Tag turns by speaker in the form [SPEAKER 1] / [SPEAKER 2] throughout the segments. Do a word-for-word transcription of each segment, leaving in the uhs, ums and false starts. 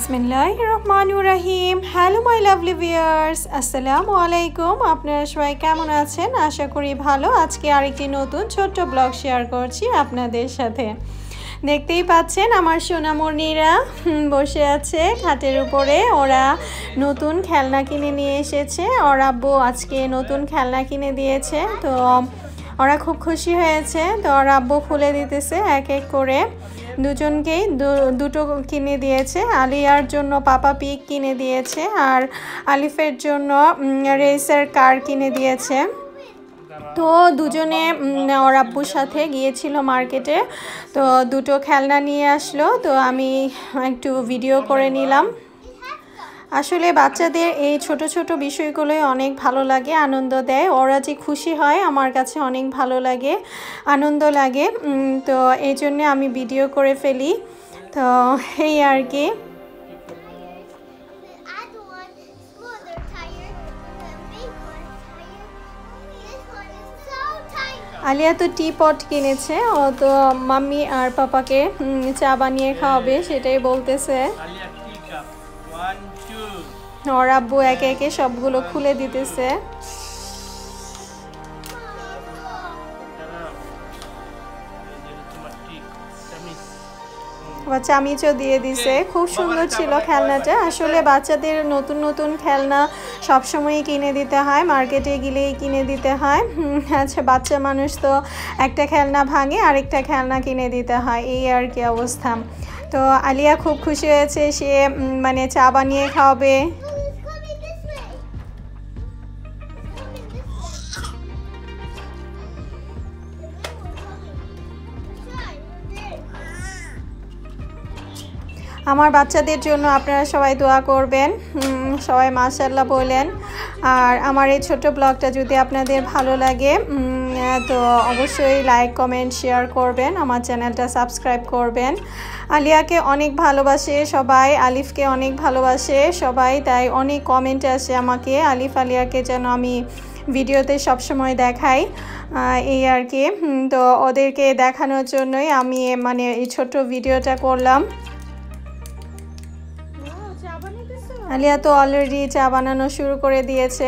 [SPEAKER 1] बिस्मिल्लाहिर्रहमानिर्रहीम। Hello my लाभली viewers, আসসালামু আলাইকুম। আপনারা সবাই কেমন আছেন? আশা করি ভালো। আজকে আরেকটি নতুন ছোট্ট ব্লগ শেয়ার করছি আপনাদের সাথে। দেখতেই পাচ্ছেন আমার সোনামণিরা বসে আছে খাটের উপরে। ওরা নতুন খেলনা কিনে নিয়ে এসেছে। ওর আব্বু আজকে নতুন খেলনা কিনে দিয়েছে, তো ওরা খুব খুশি হয়েছে। তো ওর আব্বু খুলে দিতেছে এক এক করে। দুজনকেই দুটো কিনে দিয়েছে। আলিয়ার জন্য পাপা পিক কিনে দিয়েছে আর আলিফের জন্য রেসার কার কিনে দিয়েছে। তো দুজনে ওর আব্বুর সাথে গিয়েছিল মার্কেটে, তো দুটো খেলনা নিয়ে আসলো। তো আমি একটু ভিডিও করে নিলাম। আসলে বাচ্চাদের এই ছোট ছোট বিষয়গুলোই অনেক ভালো লাগে, আনন্দ দেয়। ওরা যে খুশি হয় আমার কাছে অনেক ভালো লাগে, আনন্দ লাগে। তো এই জন্যে আমি ভিডিও করে ফেলি। তো এই আর কি। আলিয়া তো টি পট কিনেছে, ও তো মাম্মি আর পাপাকে চা বানিয়ে খাওয়াবে সেটাই বলতেছে। ওর আব্বু একে একে সবগুলো খুলে দিতেছে। চামিচও দিয়ে দিছে। খুব সুন্দর ছিল খেলনাটা। আসলে বাচ্চাদের নতুন নতুন খেলনা সবসময়ই কিনে দিতে হয়, মার্কেটে গেলেই কিনে দিতে হয়। আচ্ছা, বাচ্চা মানুষ তো একটা খেলনা ভাঙে আরেকটা খেলনা কিনে দিতে হয়, এই আর কি অবস্থা। তো আলিয়া খুব খুশি হয়েছে, সে মানে চা বানিয়ে খাওয়াবে। আমার বাচ্চাদের জন্য আপনারা সবাই দোয়া করবেন, সবাই মাশাআল্লাহ বলেন। আর আমার এই ছোট ব্লগটা যদি আপনাদের ভালো লাগে তো অবশ্যই লাইক কমেন্ট শেয়ার করবেন, আমার চ্যানেলটা সাবস্ক্রাইব করবেন। আলিয়াকে অনেক ভালোবাসে সবাই, আলিফকে অনেক ভালোবাসে সবাই, তাই অনেক কমেন্ট আসে আমাকে আলিফ আলিয়াকে যেন আমি ভিডিওতে সবসময় দেখাই, এই আর কি। তো ওদেরকে দেখানোর জন্যই আমি মানে এই ছোট্ট ভিডিওটা করলাম। আলিয়া তো অলরেডি চা বানানো শুরু করে দিয়েছে।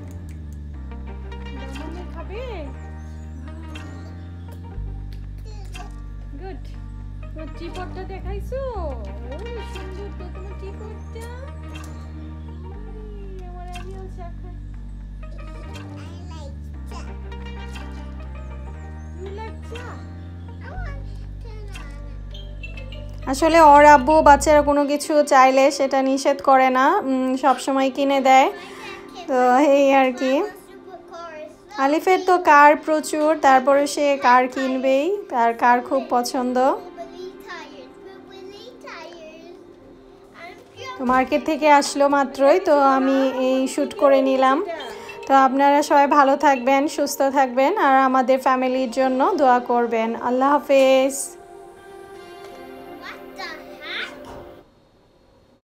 [SPEAKER 1] আসলে ওর আব্বু বাচ্চারা কোনো কিছু চাইলে সেটা নিষেধ করে না, সব সময় কিনে দেয়। তো এই আর কি। আলিফের তো কার প্রচুর, তারপরে সে কার কিনবেই, তার কার খুব পছন্দ। তো মার্কেট থেকে আসলো মাত্রই, তো আমি এই শ্যুট করে নিলাম। তো আপনারা সবাই ভালো থাকবেন, সুস্থ থাকবেন আর আমাদের ফ্যামিলির জন্য দোয়া করবেন। আল্লাহ হাফেজ।